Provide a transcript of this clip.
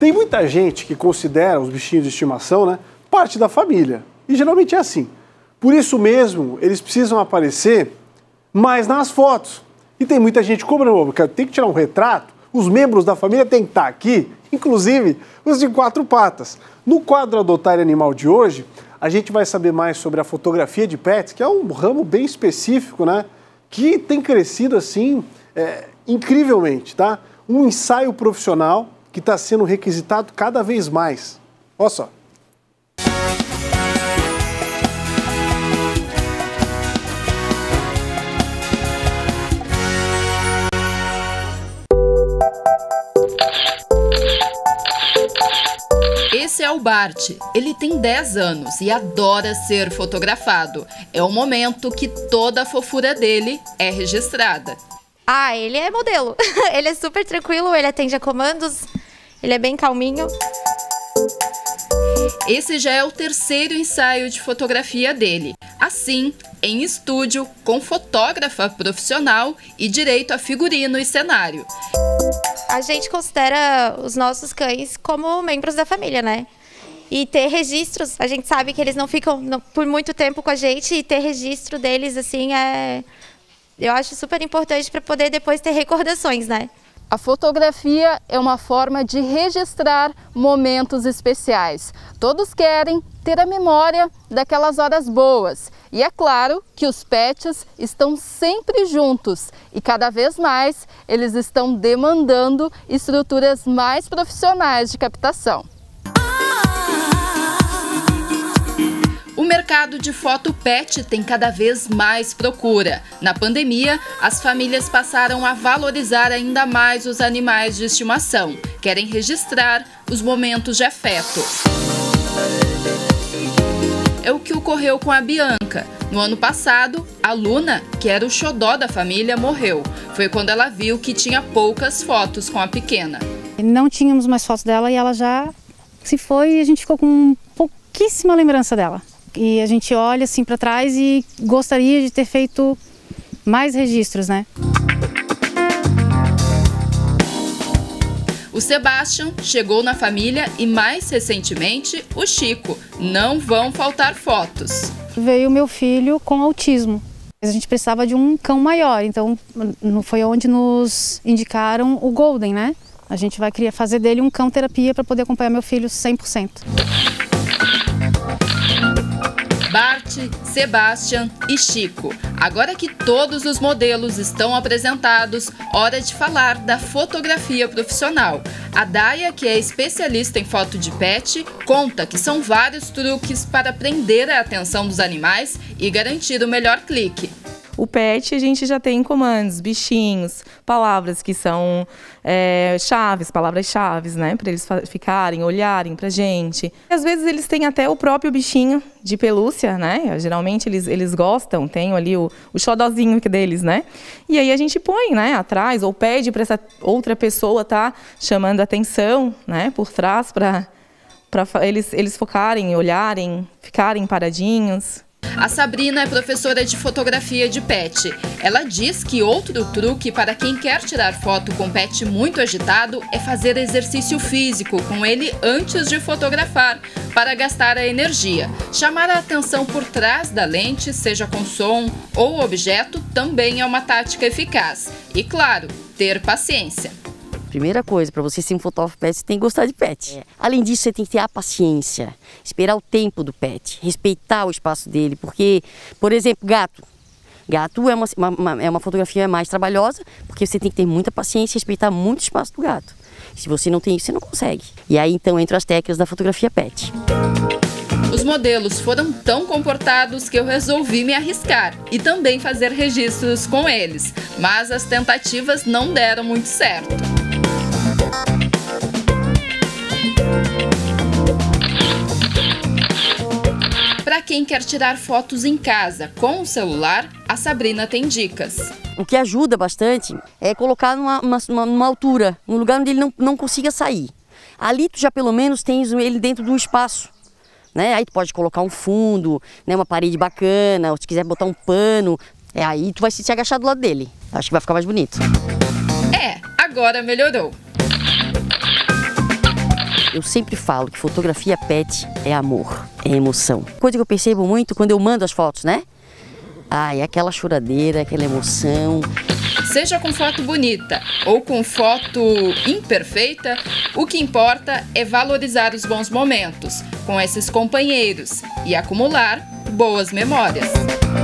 Tem muita gente que considera os bichinhos de estimação, né, parte da família. E geralmente é assim. Por isso mesmo, eles precisam aparecer mais nas fotos. E tem muita gente cobrando, tem que tirar um retrato, os membros da família têm que estar aqui, inclusive os de 4 patas. No quadro Adotar Animal de hoje, a gente vai saber mais sobre a fotografia de pets, que é um ramo bem específico, né, que tem crescido assim incrivelmente, tá? Um ensaio profissional que está sendo requisitado cada vez mais. Olha só. Esse é o Bart. Ele tem 10 anos e adora ser fotografado. É o momento que toda a fofura dele é registrada. Ah, ele é modelo. Ele é super tranquilo, ele atende a comandos, ele é bem calminho. Esse já é o 3º ensaio de fotografia dele. Assim, em estúdio, com fotógrafa profissional e direito a figurino e cenário. A gente considera os nossos cães como membros da família, né? E ter registros, a gente sabe que eles não ficam por muito tempo com a gente, e ter registro deles, assim, eu acho super importante para poder depois ter recordações, né? A fotografia é uma forma de registrar momentos especiais. Todos querem ter a memória daquelas horas boas. E é claro que os pets estão sempre juntos e cada vez mais eles estão demandando estruturas mais profissionais de captação. O mercado de foto pet tem cada vez mais procura. Na pandemia, as famílias passaram a valorizar ainda mais os animais de estimação. Querem registrar os momentos de afeto. É o que ocorreu com a Bianca. No ano passado, a Luna, que era o xodó da família, morreu. Foi quando ela viu que tinha poucas fotos com a pequena. Não tínhamos mais fotos dela e ela já se foi e a gente ficou com pouquíssima lembrança dela. E a gente olha assim para trás e gostaria de ter feito mais registros, né? O Sebastian chegou na família e, mais recentemente, o Chico. Não vão faltar fotos. Veio meu filho com autismo. A gente precisava de um cão maior, então foi onde nos indicaram o Golden, né? A gente vai fazer dele um cão terapia para poder acompanhar meu filho 100%. Bart, Sebastian e Chico. Agora que todos os modelos estão apresentados, hora de falar da fotografia profissional. A Daya, que é especialista em foto de pet, conta que são vários truques para prender a atenção dos animais e garantir o melhor clique. O pet a gente já tem comandos, bichinhos, palavras que são palavras-chave, né? Para eles ficarem, olharem pra gente. Às vezes eles têm até o próprio bichinho de pelúcia, né? Geralmente eles gostam, tem ali o xodózinho deles, né? E aí a gente põe, né, atrás, ou pede para essa outra pessoa tá chamando atenção, né, por trás, para eles focarem, olharem, ficarem paradinhos. A Sabrina é professora de fotografia de pet. Ela diz que outro truque para quem quer tirar foto com pet muito agitado é fazer exercício físico com ele antes de fotografar, para gastar a energia. Chamar a atenção por trás da lente, seja com som ou objeto, também é uma tática eficaz. E claro, ter paciência. Primeira coisa, para você ser um fotógrafo pet, você tem que gostar de pet. Além disso, você tem que ter a paciência, esperar o tempo do pet, respeitar o espaço dele, porque, por exemplo, gato. Gato é uma fotografia mais trabalhosa, porque você tem que ter muita paciência e respeitar muito o espaço do gato. Se você não tem isso, você não consegue. E aí, então, entram as técnicas da fotografia pet. Os modelos foram tão comportados que eu resolvi me arriscar e também fazer registros com eles, mas as tentativas não deram muito certo. Para quem quer tirar fotos em casa com o celular, a Sabrina tem dicas. O que ajuda bastante é colocar numa altura, num lugar onde ele não consiga sair. Ali tu já pelo menos tens ele dentro de um espaço, né? Aí tu pode colocar um fundo, né, uma parede bacana, ou se quiser botar um pano, aí tu vai se agachar do lado dele. Acho que vai ficar mais bonito. Agora melhorou. Eu sempre falo que fotografia pet é amor, é emoção. Coisa que eu percebo muito quando eu mando as fotos, né? É aquela choradeira, aquela emoção. Seja com foto bonita ou com foto imperfeita, o que importa é valorizar os bons momentos com esses companheiros e acumular boas memórias.